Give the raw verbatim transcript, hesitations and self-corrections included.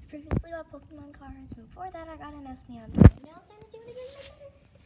previously got Pokemon cards, and before that I got an S N E S. Now it's time to see what I get in my letter.